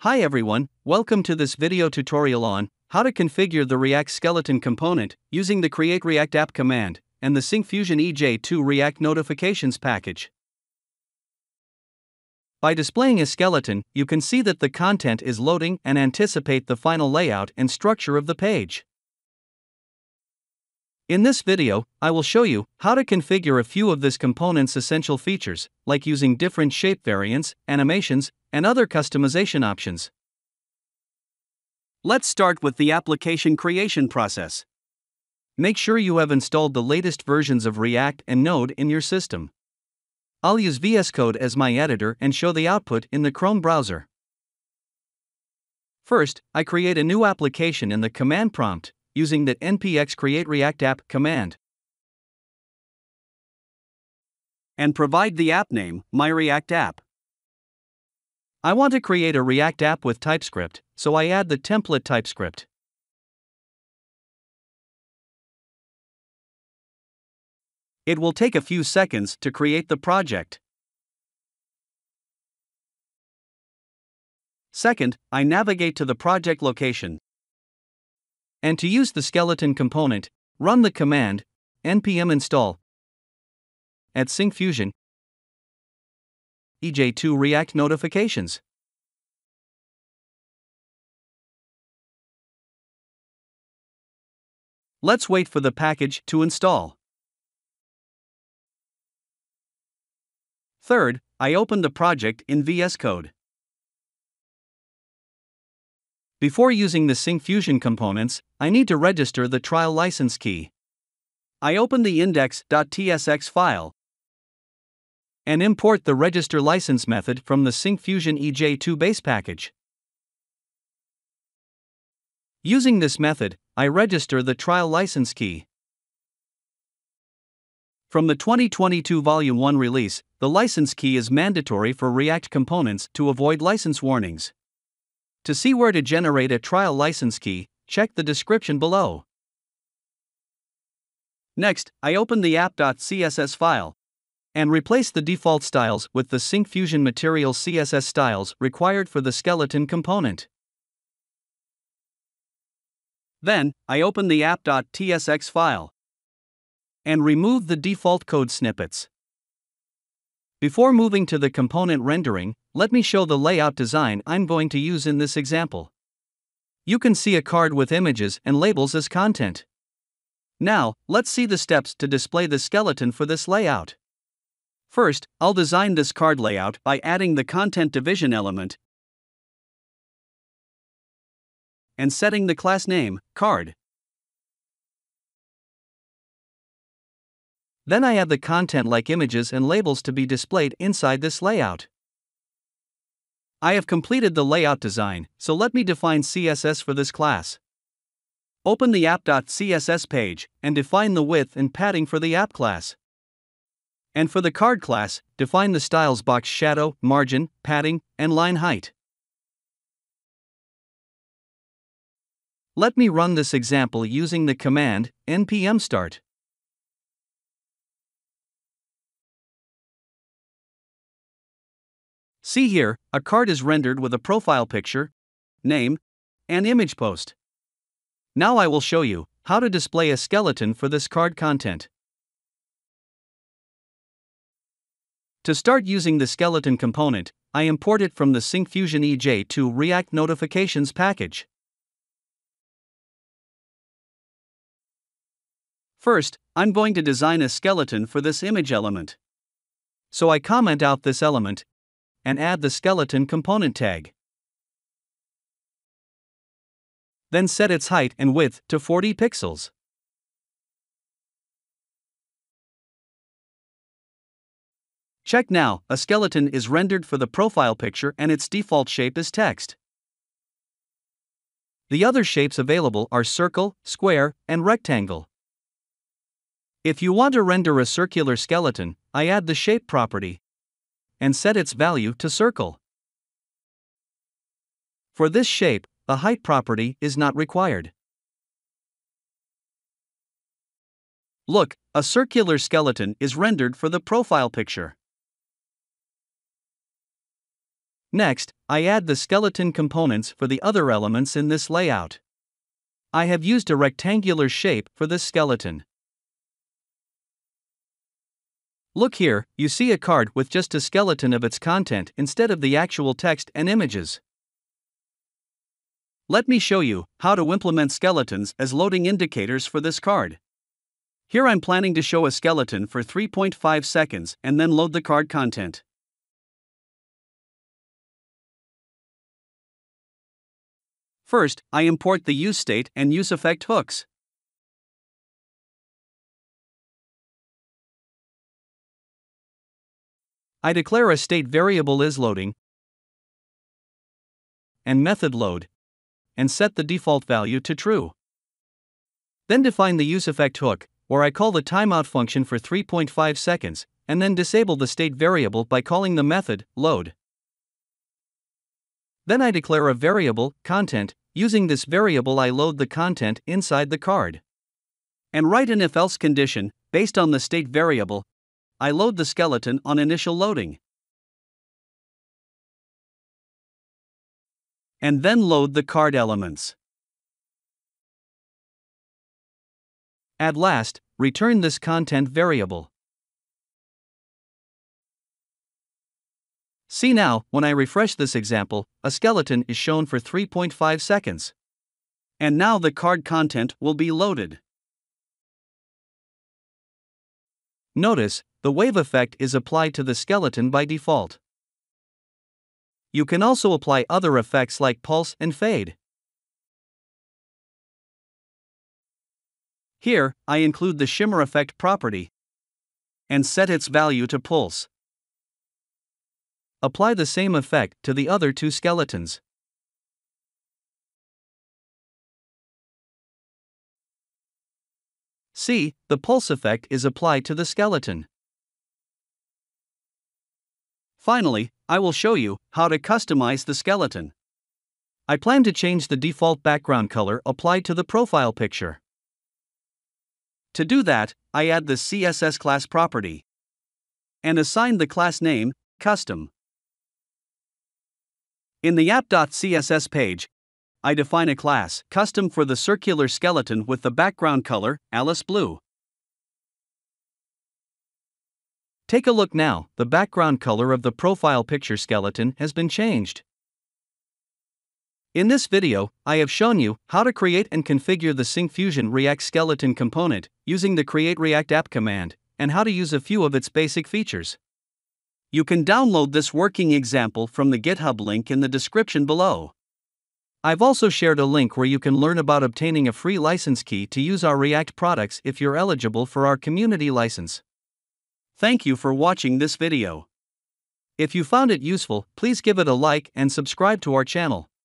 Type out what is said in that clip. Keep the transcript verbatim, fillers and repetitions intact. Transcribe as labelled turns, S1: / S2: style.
S1: Hi everyone, welcome to this video tutorial on how to configure the React Skeleton component using the Create React App command and the Syncfusion E J two React Notifications package. By displaying a skeleton, you can see that the content is loading and anticipate the final layout and structure of the page. In this video, I will show you how to configure a few of this component's essential features, like using different shape variants, animations, and other customization options. Let's start with the application creation process. Make sure you have installed the latest versions of React and Node in your system. I'll use V S Code as my editor and show the output in the Chrome browser. First, I create a new application in the command prompt using the npx create react app command and provide the app name my react app. I want to create a React app with TypeScript, so I add the template TypeScript. It will take a few seconds to create the project. Second, I navigate to the project location. And to use the skeleton component, run the command npm install at Syncfusion E J two React Notifications. Let's wait for the package to install. Third, I open the project in V S Code. Before using the Syncfusion components, I need to register the trial license key. I open the index.tsx file and import the register license method from the Syncfusion E J two base package. Using this method, I register the trial license key. From the twenty twenty-two Volume one release, the license key is mandatory for React components to avoid license warnings. To see where to generate a trial license key, check the description below. Next, I open the app.css file and replace the default styles with the Syncfusion Material C S S styles required for the skeleton component. Then, I open the app.tsx file and remove the default code snippets. Before moving to the component rendering, let me show the layout design I'm going to use in this example. You can see a card with images and labels as content. Now, let's see the steps to display the skeleton for this layout. First, I'll design this card layout by adding the content division element and setting the class name, card. Then I add the content like images and labels to be displayed inside this layout. I have completed the layout design, so let me define C S S for this class. Open the app.css page and define the width and padding for the app class. And for the card class, define the styles box shadow, margin, padding, and line height. Let me run this example using the command npm start. See here, a card is rendered with a profile picture, name, and image post. Now I will show you how to display a skeleton for this card content. To start using the skeleton component, I import it from the Syncfusion E J two React Notifications package. First, I'm going to design a skeleton for this image element. So I comment out this element and add the skeleton component tag. Then set its height and width to forty pixels. Check now, a skeleton is rendered for the profile picture and its default shape is text. The other shapes available are circle, square, and rectangle. If you want to render a circular skeleton, I add the shape property and set its value to circle. For this shape, a height property is not required. Look, a circular skeleton is rendered for the profile picture. Next, I add the skeleton components for the other elements in this layout. I have used a rectangular shape for this skeleton. Look here, you see a card with just a skeleton of its content instead of the actual text and images. Let me show you how to implement skeletons as loading indicators for this card. Here I'm planning to show a skeleton for three point five seconds and then load the card content. First, I import the useState and useEffect hooks. I declare a state variable isLoading and method load, and set the default value to true. Then define the useEffect hook, where I call the timeout function for three point five seconds, and then disable the state variable by calling the method load. Then I declare a variable, content. Using this variable I load the content inside the card. And write an if-else condition, based on the state variable. I load the skeleton on initial loading. And then load the card elements. At last, return this content variable. See now, when I refresh this example, a skeleton is shown for three point five seconds. And now the card content will be loaded. Notice, the wave effect is applied to the skeleton by default. You can also apply other effects like pulse and fade. Here, I include the shimmer effect property and set its value to pulse. Apply the same effect to the other two skeletons. See, the pulse effect is applied to the skeleton. Finally, I will show you how to customize the skeleton. I plan to change the default background color applied to the profile picture. To do that, I add the C S S class property and assign the class name, custom. In the app.css page, I define a class, custom, for the circular skeleton with the background color, Alice Blue. Take a look now, the background color of the profile picture skeleton has been changed. In this video, I have shown you how to create and configure the Syncfusion React Skeleton component using the create React app command, and how to use a few of its basic features. You can download this working example from the GitHub link in the description below. I've also shared a link where you can learn about obtaining a free license key to use our React products if you're eligible for our community license. Thank you for watching this video. If you found it useful, please give it a like and subscribe to our channel.